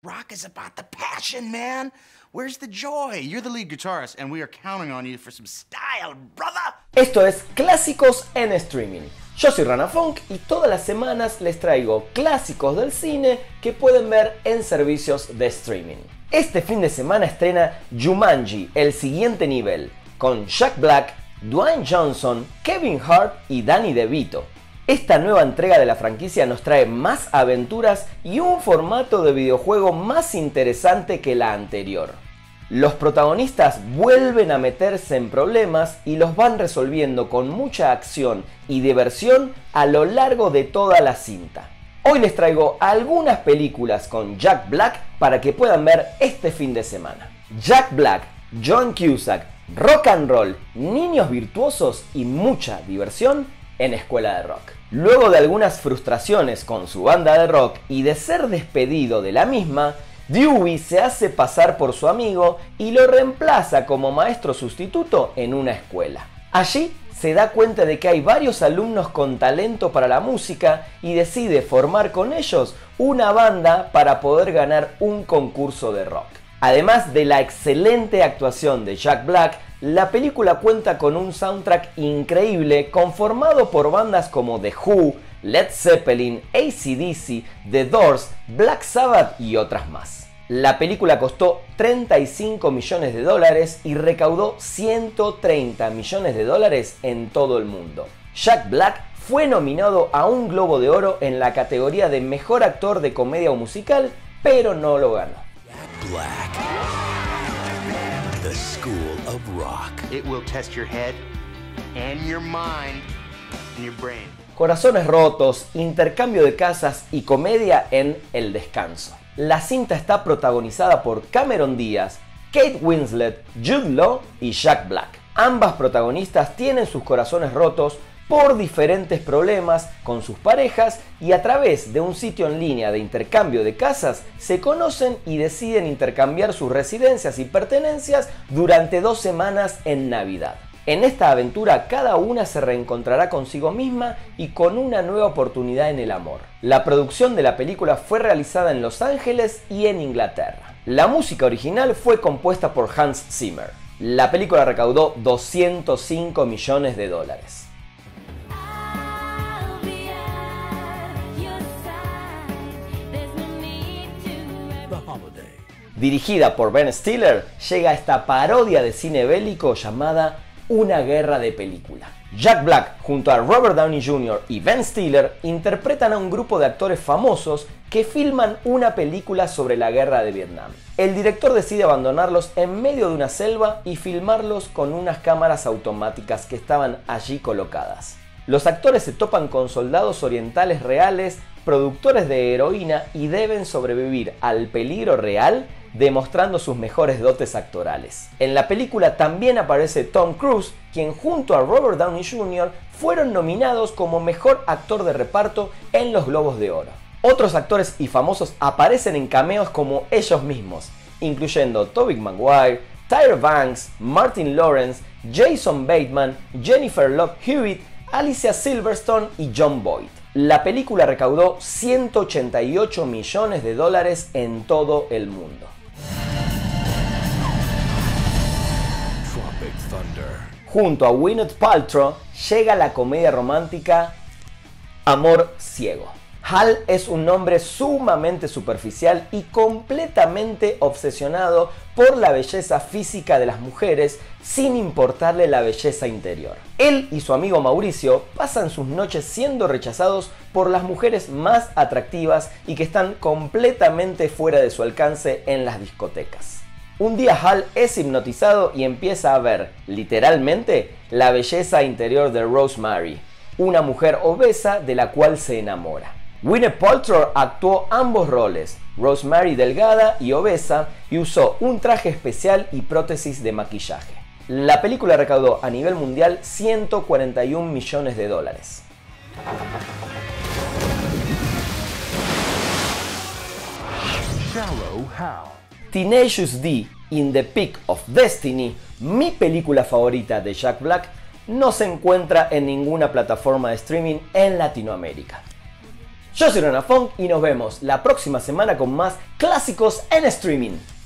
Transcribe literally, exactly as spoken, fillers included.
Rock is about the passion, man. Where's the joy? You're the lead guitarist, and we are counting on you for some style, brother. Esto es Clásicos en Streaming. Yo soy Rana Funk y todas las semanas les traigo clásicos del cine que pueden ver en servicios de streaming. Este fin de semana estrena Jumanji, el siguiente nivel, con Jack Black, Dwayne Johnson, Kevin Hart y Danny DeVito. Esta nueva entrega de la franquicia nos trae más aventuras y un formato de videojuego más interesante que la anterior. Los protagonistas vuelven a meterse en problemas y los van resolviendo con mucha acción y diversión a lo largo de toda la cinta. Hoy les traigo algunas películas con Jack Black para que puedan ver este fin de semana. Jack Black, John Cusack, rock and roll, niños virtuosos y mucha diversión en Escuela de Rock. Luego de algunas frustraciones con su banda de rock y de ser despedido de la misma, Dewey se hace pasar por su amigo y lo reemplaza como maestro sustituto en una escuela. Allí se da cuenta de que hay varios alumnos con talento para la música y decide formar con ellos una banda para poder ganar un concurso de rock. Además de la excelente actuación de Jack Black, la película cuenta con un soundtrack increíble conformado por bandas como The Who, Led Zeppelin, A C D C, The Doors, Black Sabbath y otras más. La película costó treinta y cinco millones de dólares y recaudó ciento treinta millones de dólares en todo el mundo. Jack Black fue nominado a un Globo de Oro en la categoría de Mejor Actor de Comedia o Musical, pero no lo ganó. Jack Black, the School of Rock. It will test your head and your mind and your brain. Corazones rotos, intercambio de casas y comedia en El Descanso. La cinta está protagonizada por Cameron Díaz, Kate Winslet, Jude Law y Jack Black. Ambas protagonistas tienen sus corazones rotos por diferentes problemas con sus parejas y a través de un sitio en línea de intercambio de casas se conocen y deciden intercambiar sus residencias y pertenencias durante dos semanas en Navidad. En esta aventura cada una se reencontrará consigo misma y con una nueva oportunidad en el amor. La producción de la película fue realizada en Los Ángeles y en Inglaterra. La música original fue compuesta por Hans Zimmer. La película recaudó doscientos cinco millones de dólares. Dirigida por Ben Stiller, llega esta parodia de cine bélico llamada Una guerra de película. Jack Black junto a Robert Downey junior y Ben Stiller interpretan a un grupo de actores famosos que filman una película sobre la guerra de Vietnam. El director decide abandonarlos en medio de una selva y filmarlos con unas cámaras automáticas que estaban allí colocadas. Los actores se topan con soldados orientales reales, productores de heroína y deben sobrevivir al peligro real demostrando sus mejores dotes actorales. En la película también aparece Tom Cruise, quien junto a Robert Downey junior fueron nominados como mejor actor de reparto en los Globos de Oro. Otros actores y famosos aparecen en cameos como ellos mismos, incluyendo Tobey Maguire, Tyra Banks, Martin Lawrence, Jason Bateman, Jennifer Love Hewitt, Alicia Silverstone y John Boyd. La película recaudó ciento ochenta y ocho millones de dólares en todo el mundo. Junto a Gwyneth Paltrow llega la comedia romántica Amor Ciego. Hal es un hombre sumamente superficial y completamente obsesionado por la belleza física de las mujeres sin importarle la belleza interior. Él y su amigo Mauricio pasan sus noches siendo rechazados por las mujeres más atractivas y que están completamente fuera de su alcance en las discotecas. Un día Hal es hipnotizado y empieza a ver, literalmente, la belleza interior de Rosemary, una mujer obesa de la cual se enamora. Gwyneth Paltrow actuó ambos roles, Rosemary delgada y obesa, y usó un traje especial y prótesis de maquillaje. La película recaudó a nivel mundial ciento cuarenta y un millones de dólares. Shallow Hal. Tenacious D in the Peak of Destiny, mi película favorita de Jack Black, no se encuentra en ninguna plataforma de streaming en Latinoamérica. Yo soy Rana Funk y nos vemos la próxima semana con más clásicos en streaming.